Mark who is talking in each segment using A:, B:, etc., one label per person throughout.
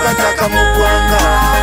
A: abataka mu ggwanga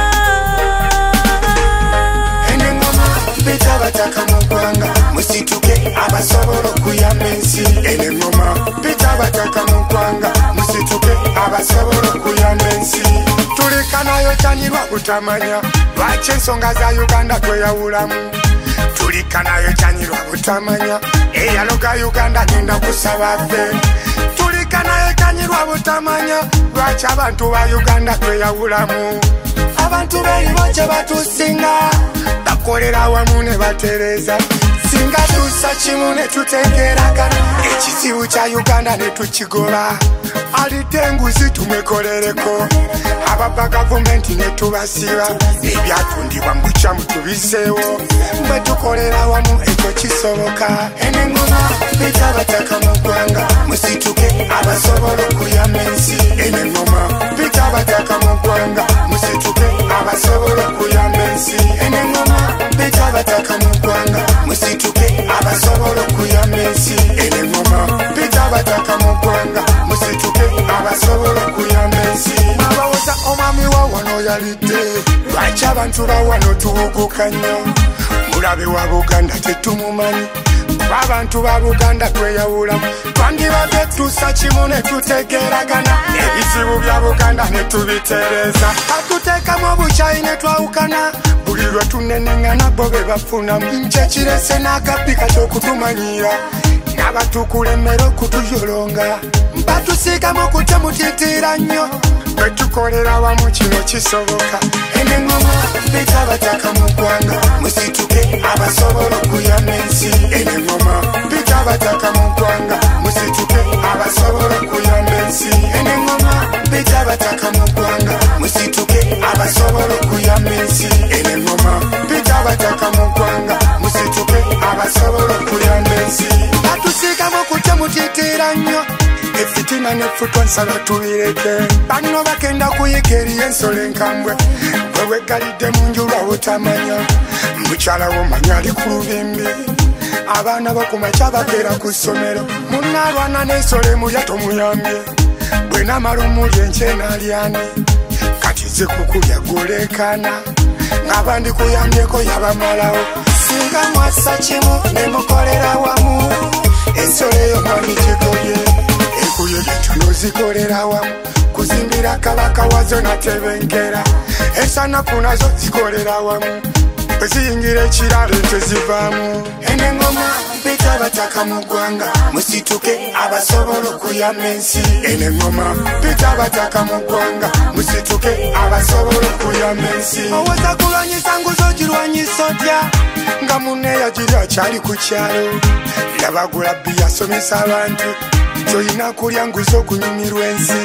A: eno engoma mpita abataka mu ggwanga musituke abasobola okuyamba ensi eno engoma mpita abataka mu ggwanga musituke abasobola okuyamba ensi tulika nayo kyanyirwa butamanya lwaki ensonga za Uganda tweyawulamu tulika nayo kyanyirwa butamanya eyaloga Uganda genda kusaba ffe tulika nayo kyanyirwa butamanya lwaki abantu ba Uganda tweyawulamu abantu beribo kye batusinga bakolera wamu ne batereza singa tusa kimu ne tutegeragana ekizibu kya Uganda ne tukigoba alite enguzi tumwekolereko ababa gavumenti ne tubasiba ebyatundibwa mu bukyamu tubiseewo bwe tukolera wamu ekyo kisoboka eno engoma mpita abataka mu ggwanga musituke abasobola okuyamba ensi eno engoma mpita abataka mu ggwanga musituke abasobola okuyamba ensi eno engoma mpita abataka mu ggwanga musituke abasobola okuyamba ensi eno engoma mpita abataka mu ggwanga musituke abasobola okuyamba ensi abawoza omwami wa wano yalidde lwaki abantu ba wano tuwuguka nnyo mulabe wa Buganda tetumumanyi kuba abantu ba Buganda tweyawulamu twandibadde tusa kimu ne tutegeragana ebizibu bya Buganda ne tubitereeza atuteekamu obukyayi ne twawukana buli lwe tunenengana bo be bafunamu kyekirese n'agabbi kati okutumanyira n'abatukula emmere okutuyolonga batusiikamu okutemutiitiira nnyo bwe tukolera wamu kino kisoboka eno engoma mpita abataka mu ggwanga musituke abasobola okuyamba ensi eno engoma mpita abataka mu ggwanga musituke abasobola okuyamba ensi eno engoma mpita abataka mu ggwanga musituke abasobola okuyamba ensi eno engoma mpita abataka mu ggwanga musituke abasobola okuyamba ensi batusiikamu okutemutiitiira nnyo efitina nefutwa nsaba tubireke bano bagenda kuyiga eri ensolo enkambwe bwe bwegalidde mu nju lwa butamanya mukyala womanya ali ku lubimbi abaana bakumakya babeera ku ssomero munaalwana n'ensolo emulya tomuyambye bwe namala omuli enkyenaalyani kati ze kukulya golekana ng'abandi kuyambyeko yabamalawo singa mwassa kimu ne mukolera wamu ensolo eyo mwami gigoye ekuye gyetuno zikolera wamu kuzimbira kabaka wazo natebenkera ensanafu nazo zikolera wamu bwe ziyingira ekiralo tezivaamu eno engoma mpita abataka mu ggwanga musituke abasobola okuyamba ensi eno engoma mpita abataka mu ggwanga musituke abasobola okuyamba ensi oweza kulwanyisa nguzo girwanyisa otya nga munneeyo giri akyali ku kyalo labagula bbi yasomesa abantu kyoyina kulya nguzo okunyumirwa ensi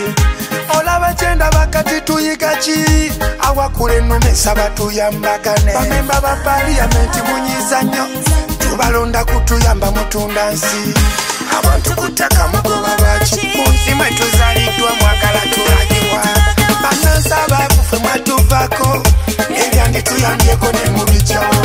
A: olaba kyenda bakati tuyiga ki awakula ennuma esaba tuyambagane bamemba ba paliyamenti munyiza nnyo tubalonda kutuyamba mutunda nsi abantu ku ttaka mugoba baki mu nsi mwe tuzaliddwa mwagala tulagibwa bannansi abaavufe mwatuvaako ebyandituyambyeko ne mubijjawo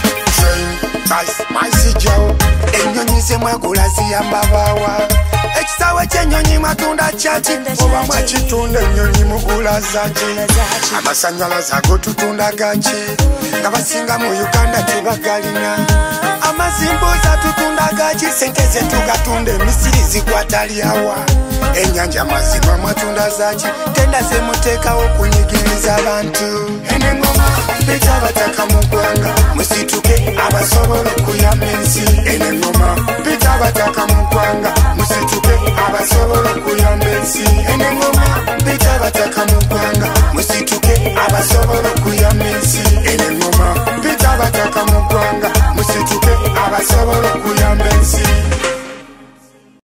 A: maisijjawo ennyonyi ze mwagula ziyamba baawa ekisaawe ky'ennyonyi mwatunda kyaki oba mwakitunda ennyonyi mugula zaki amasanyalaze ago tutunda gaki nga basinga mu Uganda tebagalina amazimbuza tutunda gaki sente ze tugatunda emisiri zigwatalyawa ennyanja mazima mwatunda zaki tenda ze muteekawo okunyigiriza abantu eno engoma mpita abataka mu ggwanga musituke abasobola okuyamba ensi eno engoma mpita abataka